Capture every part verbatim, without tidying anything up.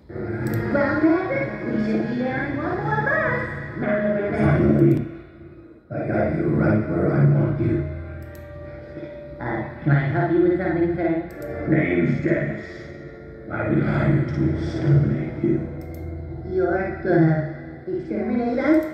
Well, Captain, we should be there in one more month. Now that we're there. Finally, I got you right where I want you. Uh, can I help you with something, sir? Name's Dennis. I've been hired to exterminate you. You're gonna exterminate us?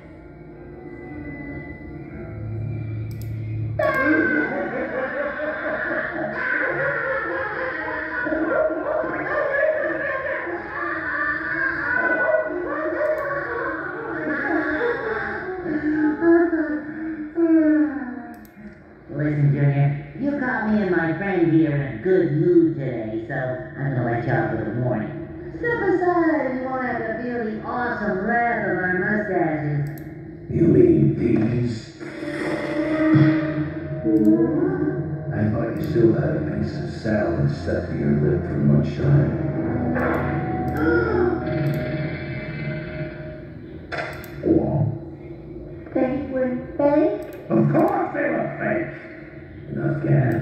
Listen, Junior, you caught me and my friend here in a good mood today, so I'm gonna let you off with a warning. Step aside and you won't have to feel the awesome wrath of our mustaches. You mean these? I thought you still had a piece of salad stuck to your lip from lunchtime. They were fake? Of course they were fake! Enough gas.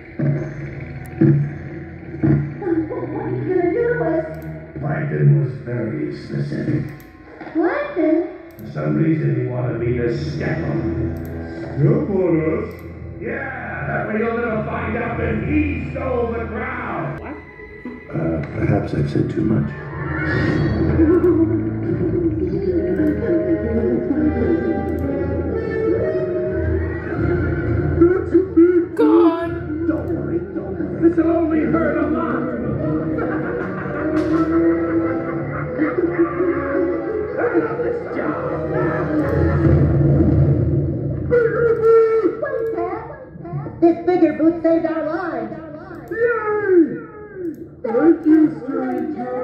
What are you gonna do with? Plankton was very specific. Plankton? For some reason he wanted me to step on him. Step on us? Yeah, that way you'll never find out that he stole the crown. What? Uh, perhaps I've said too much. God! Don't worry, don't worry. This'll only hurt a lot. Hurry up this job. Bigger boot! Wait, Pat! This bigger boot saved our lives! Yay! Thank you, stranger.